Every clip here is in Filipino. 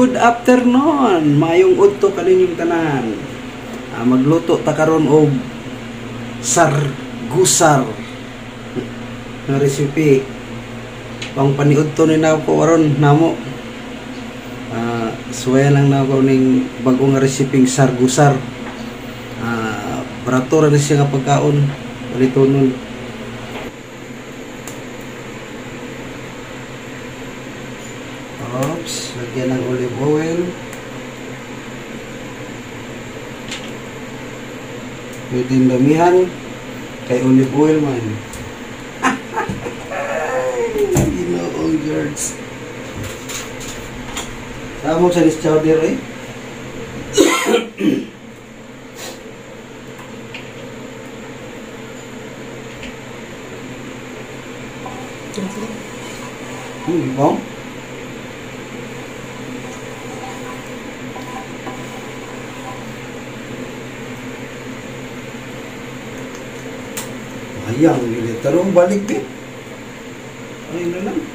Good afternoon. Mayong udto kaninyong tanan. Magluto ta karon og sargusar na recipe. Pang paniudto ni na ko karon namo. Suwaya lang na ko ning bagong resiping sargusar. Barato ra ni siya nga pagkaon. Palitonon. Oops, lagyan ng olive oil. Pwedeng damihan kay olive oil man. Ginoong girls. Tama sa lis chowder eh. Bom. Ayang gili tarong balik din. Ay na lang.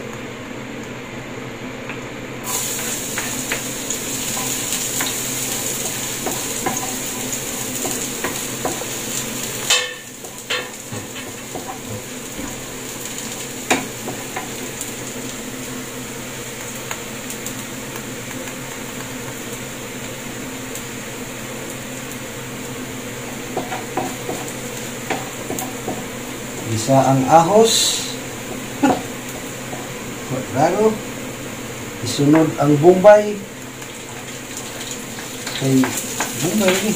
Isa ang ahos. Bago isunod ang bombay. Kay bombay ni.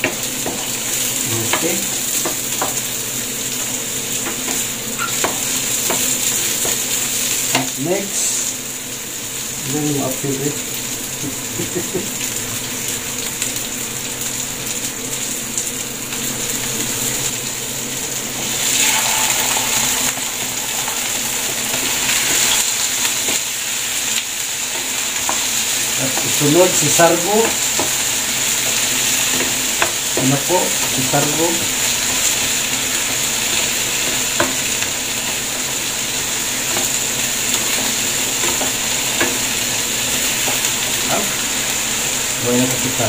Okay. Next. Ano yung update eh? Sunod si sargo. Ano po? Si sargo. Buhay na kita.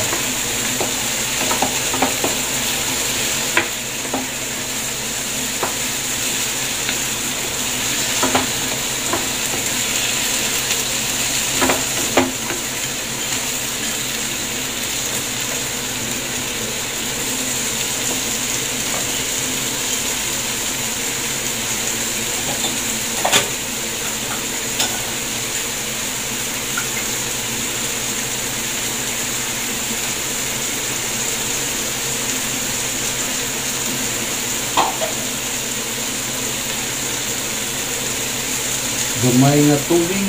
Gamay nga tubig.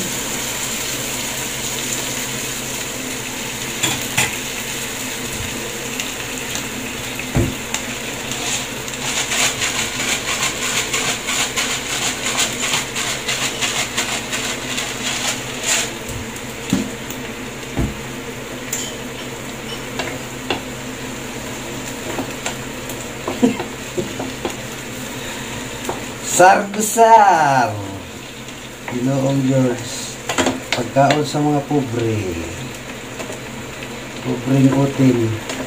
Sargusar. Ginoong George, pagkaon sa mga pobre, pobreng utin.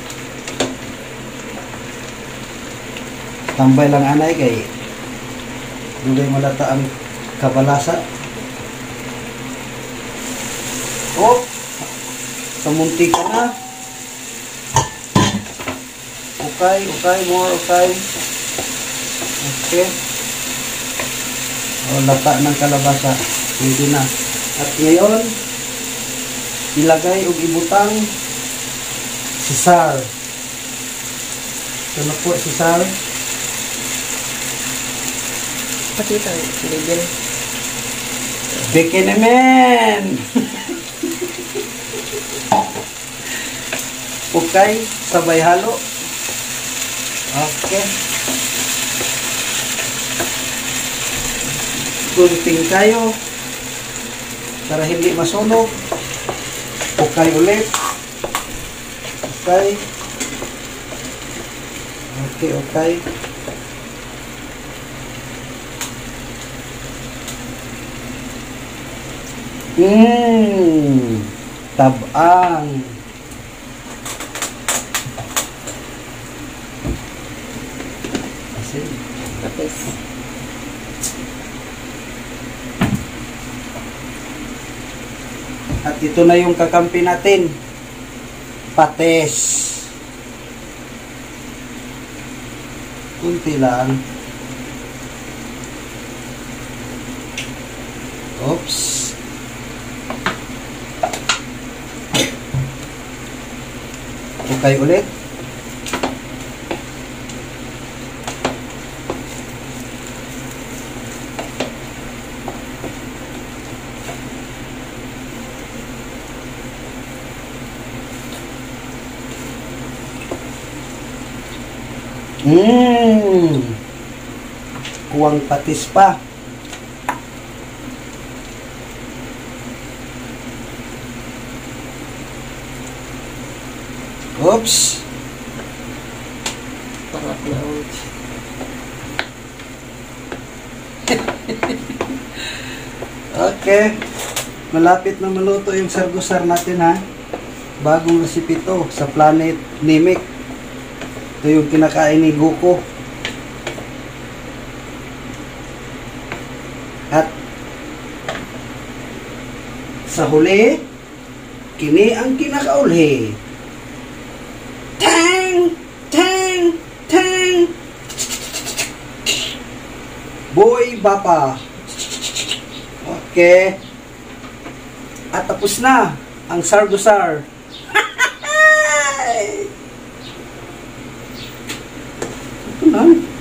Tambay lang anay kay dulay malata ang kabalasa. Oh, kamunti ka na. Okay, more okay. Okay. O, lata ng kalabasa. Pwede na. At ngayon, ilagay o ibutang si sar. Ito na po si sar. Pakita ang label. Beke naman! Okay, sabay halo. Okay. Kunting kayo para hindi masunog. Okay ulit. Okay. Okay. tabang. Asin. Tapos, At ito na yung kakampi natin. Pates. Kunti lang. Oops. Okay ulit. Kuwang patis pa. Oops. pangat na ouch. Okay. Malapit na maluto yung sargusar natin ha. Bagong recipe to sa Planet Namek. Ito yung kinakain ni Goku. At sa huli, kini ang kinakaulhi. Tang! Tang! Tang! Boy Bapa. Okay. At tapos na ang sargusar. Ito na.